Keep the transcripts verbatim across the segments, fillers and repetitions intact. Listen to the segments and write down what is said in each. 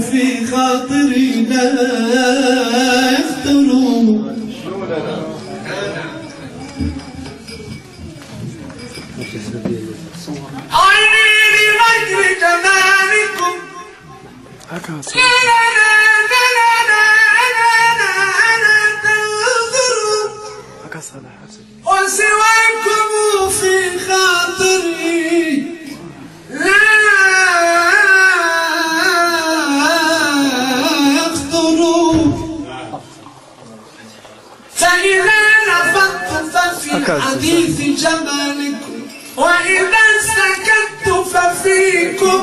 في خاطري لا يخطروا. عيني لمجد جمالكم لا لا لا لا لا لا تنظروا وسواكم في خاطري لا يخطروا. فإذا نفضت ففي حديث جمالكم وإذا سكت ففيكم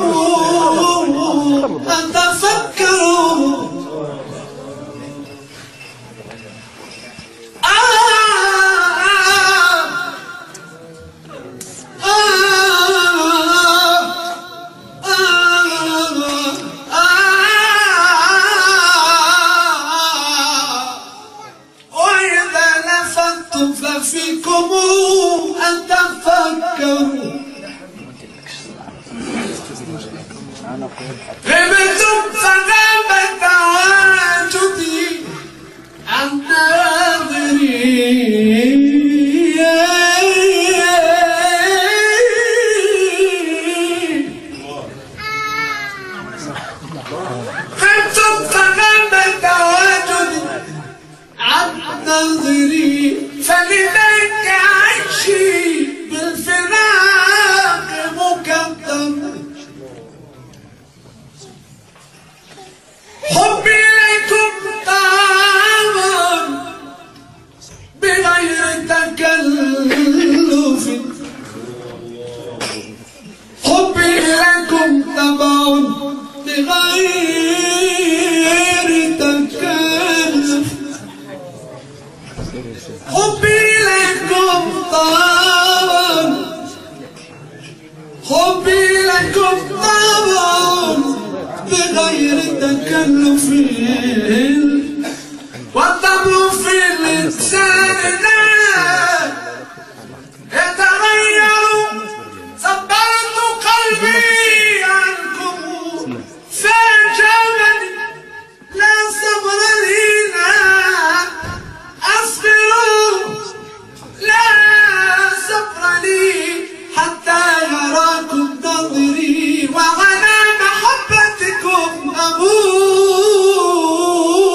أتفكروا. وإذا نفضت ففيكم أتفكروا. غبتم فغاب تواجدي عن ناظري غبتم فغاب تواجدي عن ناظري فلذلك عيشي بالفراق مكدر. حبي إليكم طعاما بغير تكلف. حبي إليكم طعاما بغير تكلف. حبي إليكم طعاما حبي إليكم طعاما بغير تكلف. والطبع في الإنسان لا يتغير. صبرت قلبي عنكم فأجابني لا صبر لي لا أصبر لا صبر لي حتى يراكم نظري وعلى محبتكم أموت.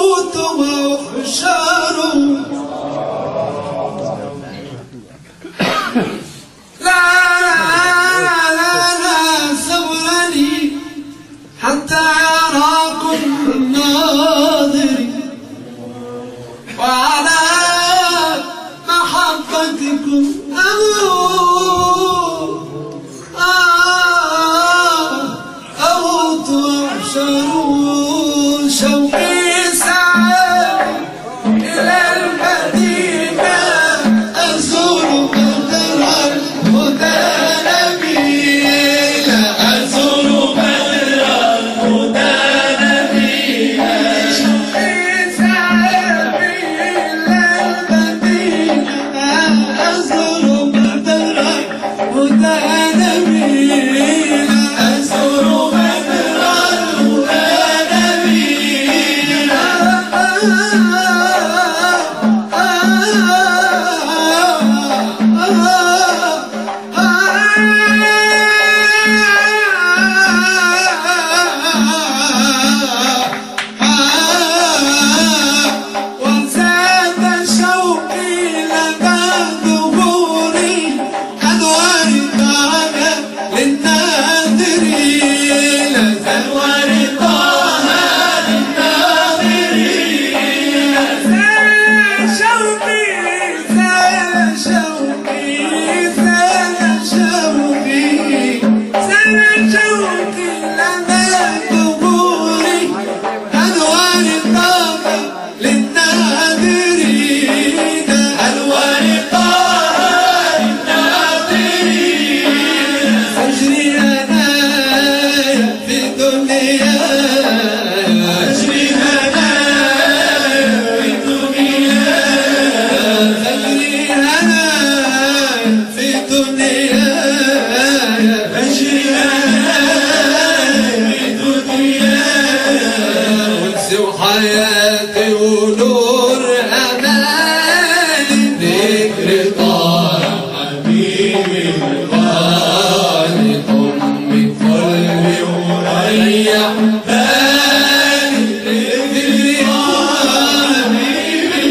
حياتي ونور أمالي ذكر طه حبيبي الغالي طمي قلبي وريح بالي ذكر حبيبي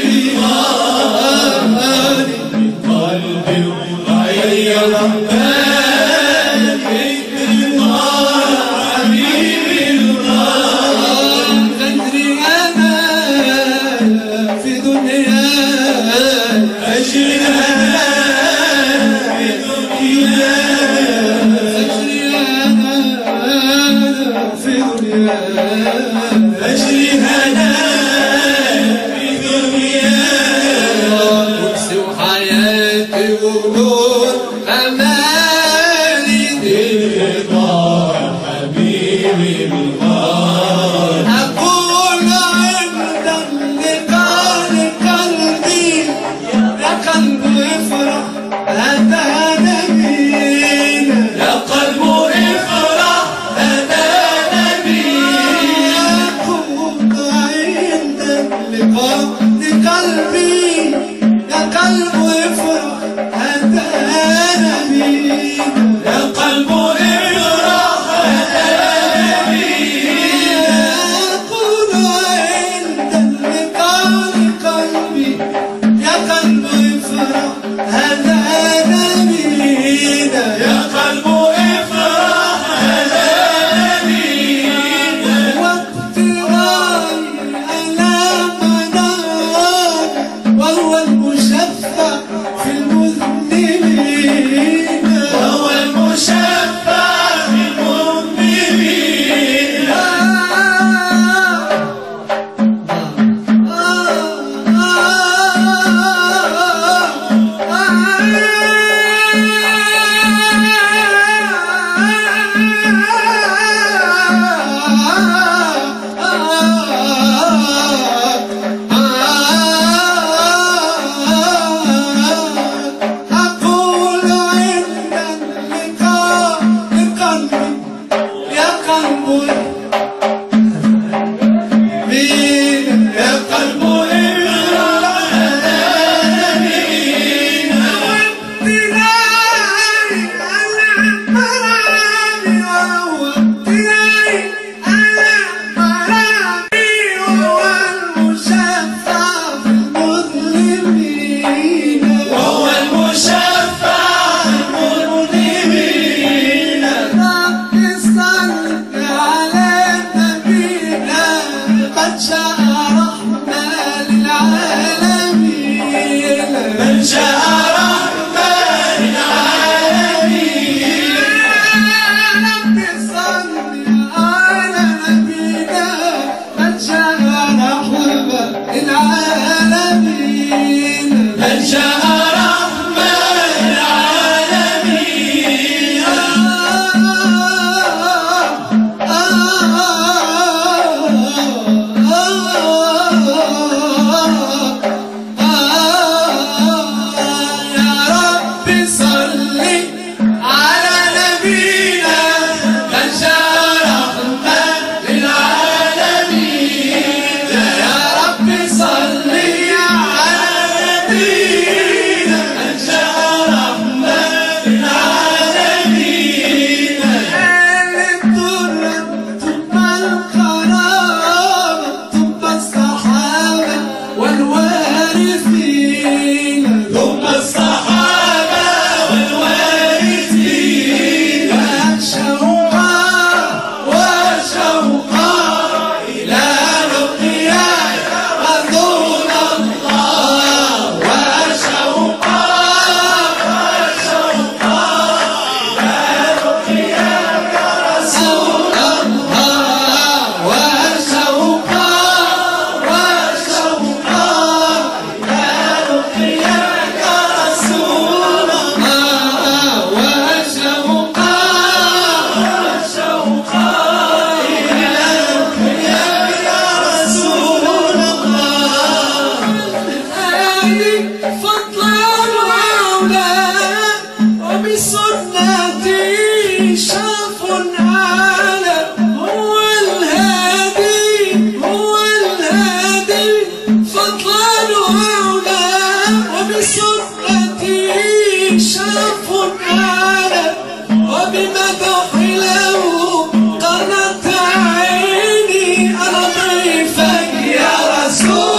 الغالي قلبي وريح بالي أجري هنا في دنيا قدسي وحياتي ونور أمالي ذكر طه حبيبي الغالي أقول عند اللقاء قلبي يا قلب افرح أتى نبينا يا قلب افرح أتى قلبي يا قلب افرح أتى نبينا رسول